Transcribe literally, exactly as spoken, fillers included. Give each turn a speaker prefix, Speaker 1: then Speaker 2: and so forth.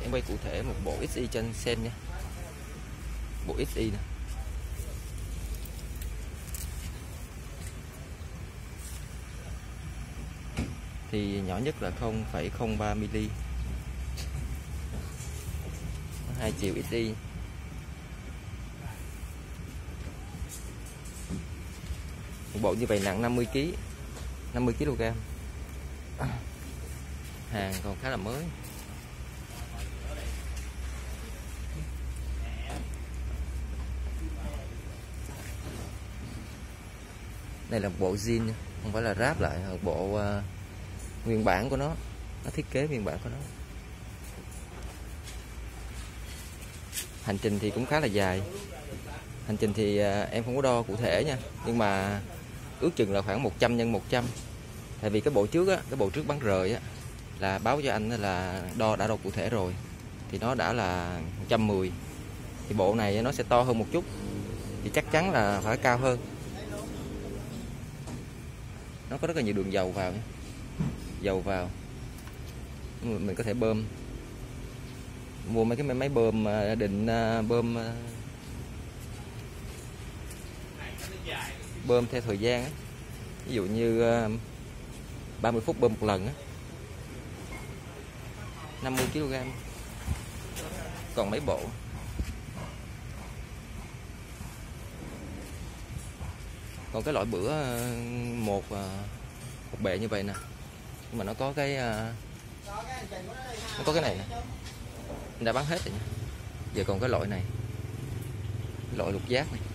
Speaker 1: em quay cụ thể một bộ ích i cho anh xem nha. Bộ ích i nè. Thì nhỏ nhất là không phẩy không ba mi-li, hai chiều ích i. Một bộ như vậy nặng năm mươi ki lô gam, năm mươi ki lô gam. Hàng còn khá là mới. Đây là một bộ zin, không phải là ráp lại, một bộ uh, nguyên bản của nó, nó thiết kế nguyên bản của nó. Hành trình thì cũng khá là dài. Hành trình thì uh, em không có đo cụ thể nha, nhưng mà ước chừng là khoảng một trăm nhân một trăm. Tại vì cái bộ trước á, cái bộ trước bán rời á là báo cho anh là đo đã đo cụ thể rồi, thì nó đã là một trăm mười. Thì bộ này nó sẽ to hơn một chút, thì chắc chắn là phải cao hơn. Nó có rất là nhiều đường dầu vào, dầu vào mình có thể bơm, mua mấy cái máy bơm định bơm bơm theo thời gian á. Ví dụ như ba mươi phút bơm một lần á, năm mươi ki lô gam. Còn mấy bộ còn cái loại bữa một một bệ như vậy nè, nhưng mà nó có cái nó có cái này nè, đã bán hết rồi nha. Giờ còn cái loại này, loại lục giác này.